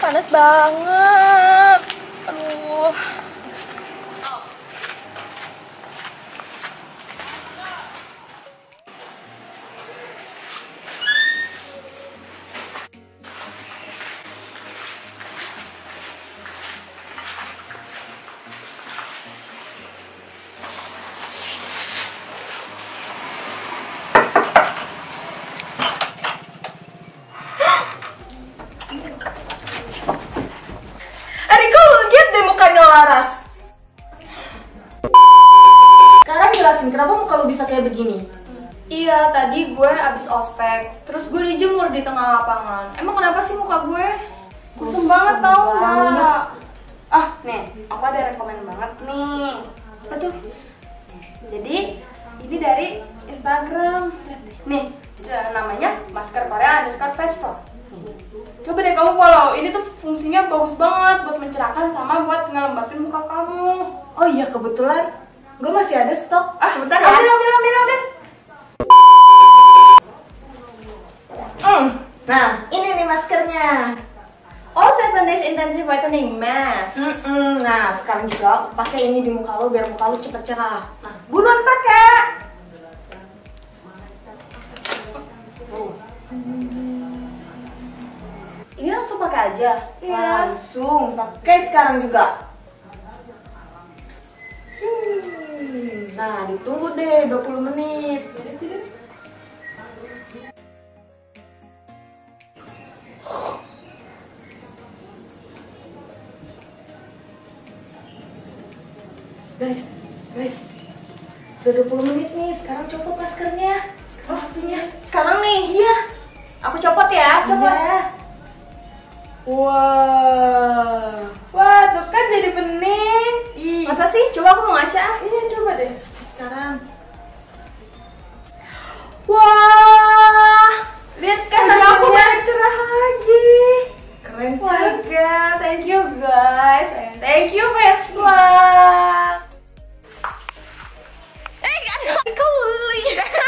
panas banget. Aduh. Riko, lihat deh mukanya Laras. Sekarang jelasin kenapa muka lu bisa kayak begini. Iya, tadi gue abis ospek, terus gue dijemur di tengah lapangan. Emang kenapa sih muka gue? Kusem banget tau nggak? Ah, nih, aku ada rekomen banget nih. Apa tuh? Jadi, ini dari Instagram. Nih, namanya masker Korea _Vespa. Coba deh kamu follow. Ini tuh fungsinya bagus banget buat mencerahkan sama buat ngelembatin muka kamu. Oh iya, kebetulan gue masih ada stok. Sebentar ya. Ambil. Nah, ini nih maskernya. Oh, 7 days intensive whitening mask. Nah, sekarang juga pakai ini di muka lo biar muka lo cepet cerah. Nah, buruan pakai. Ini langsung pakai aja. Langsung pakai sekarang juga. Nah, ditunggu deh 20 menit. Guys, udah 20 menit nih, sekarang copot maskernya. Sekarang waktunya. Sekarang nih? Iya. Aku copot ya? Copot. Iya. Wah, tuh kan jadi bening. Masa sih? Coba aku mau ngaca. Iya, coba deh. Sekarang. Wah, lihat kan aku udah cerah lagi. Keren Wah, kan? thank you guys. And thank you Vespa. Kau beli.